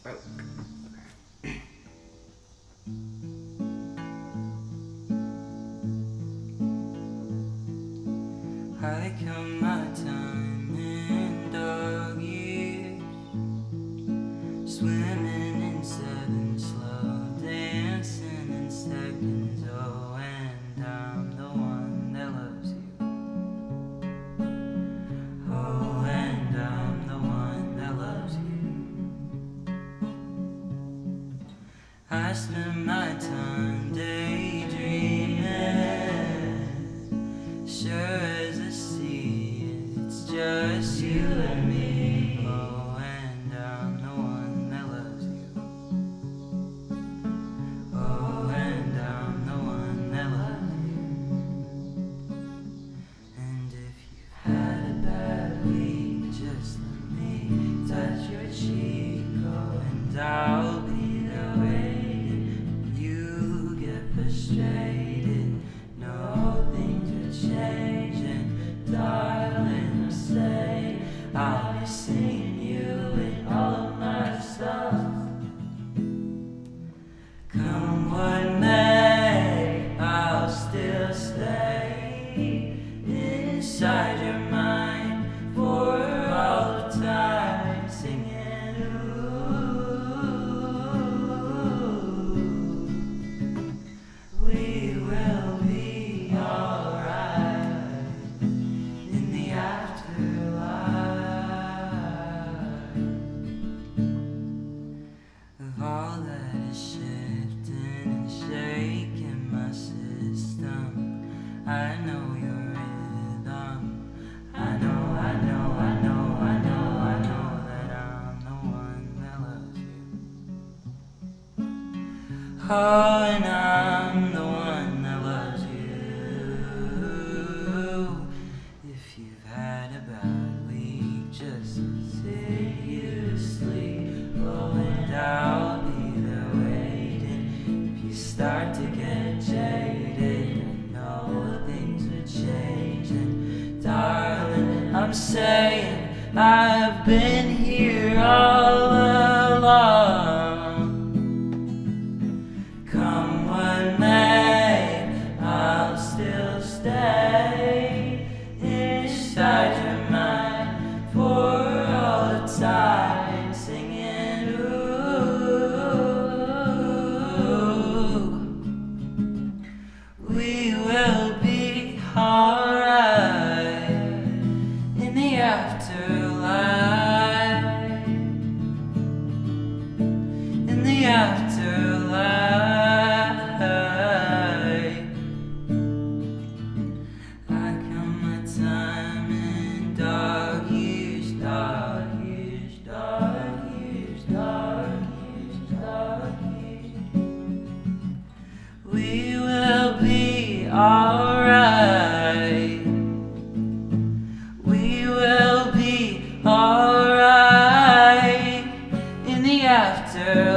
broke. I count my time in dog years, swimming in 7, slow dancing in seconds. Oh, and I'm the one that loves you. Oh, and I'm the one that loves you. I spend my time daydreaming, sure as the sea, it's just you and me. Oh, and I'm the one that loves you. Oh, and I'm the one that loves you. And if you've had a bad week, just let me touch your cheek. Oh, and I'll be there waiting. You get frustrated, no things are changing, darling. I say I'll be seeing you in all of my stuff. Come what may, I'll still stay inside your mind for all the time, singing ooh. We will be alright in the afterlife. Of all that is shifting and shaking my system, I know your rhythm. I know that I'm the one that loves you. Oh, and I'm the one that loves you. If you've had a bad week, just say you to sleep. Oh, and I'll be there waiting. If you start to get jaded, I know things are changing, darling. I'm saying I've been here all along. Come what may, I'll still stay inside your mind for all the time, singing ooh. We will be alright in the afterlife. In the afterlife. I count my time in dog years, dog years, dog years, dog years, dog years. We will be alright. We will be alright in the afterlife.